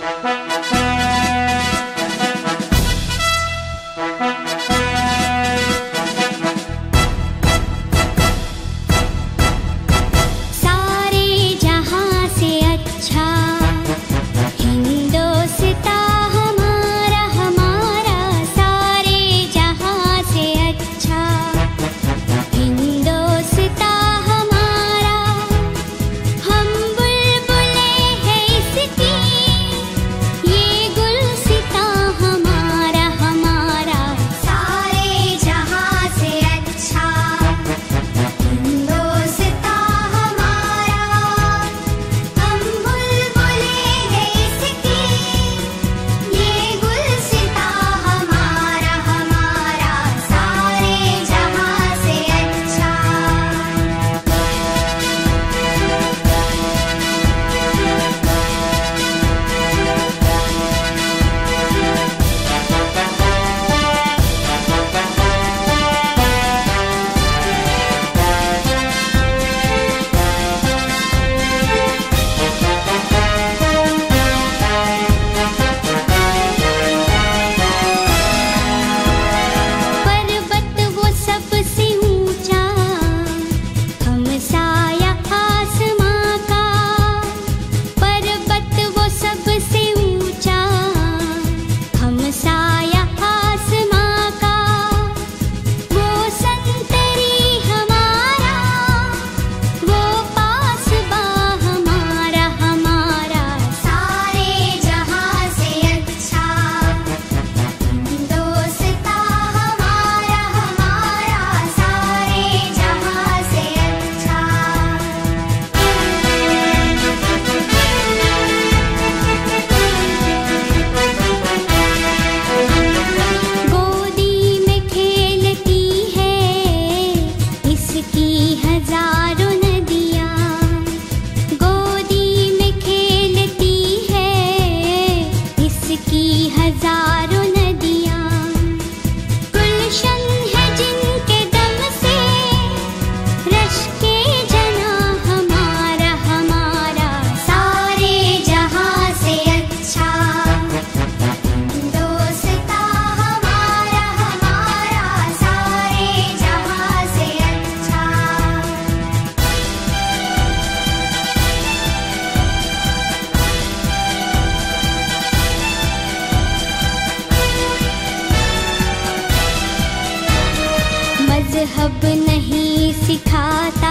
मजहब नहीं सिखाता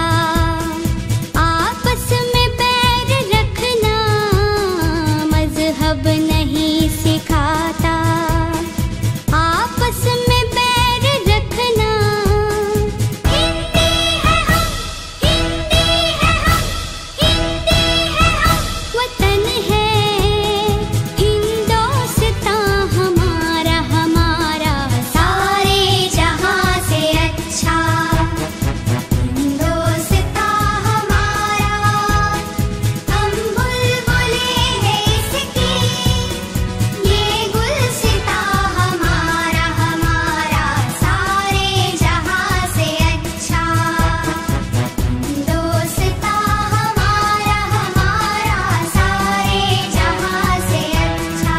आपस में बैर रखना, मजहब नहीं सिखाता आपस में बैर रखना। हिंदी है हम, हिंदी है हम, हिंदी है हम, वतन है हिंदोस्तां हमारा, हमारा सारे जहां से अच्छा हिंदोस्तां हमारा। हम बुलबुले हैं इसकी, ये गुलसितां हमारा, हमारा सारे जहां से अच्छा हिंदोस्तां हमारा, हमारा सारे जहां से अच्छा।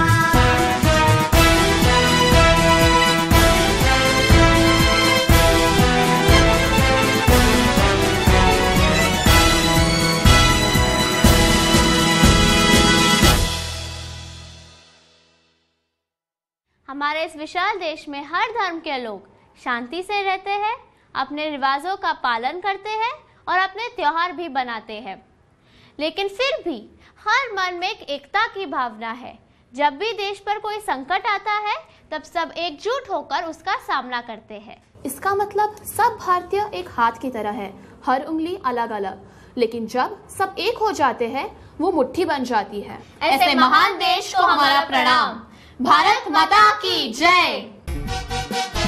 हमारे इस विशाल देश में हर धर्म के लोग शांति से रहते हैं, अपने रिवाजों का पालन करते हैं और अपने त्योहार भी बनाते हैं। लेकिन फिर भी हर मन में एक एकता की भावना है। जब भी देश पर कोई संकट आता है तब सब एकजुट होकर उसका सामना करते हैं। इसका मतलब सब भारतीय एक हाथ की तरह है, हर उंगली अलग अलग, लेकिन जब सब एक हो जाते हैं वो मुट्ठी बन जाती है। ऐसे महान देश को हमारा प्रणाम। भारत माता की जय।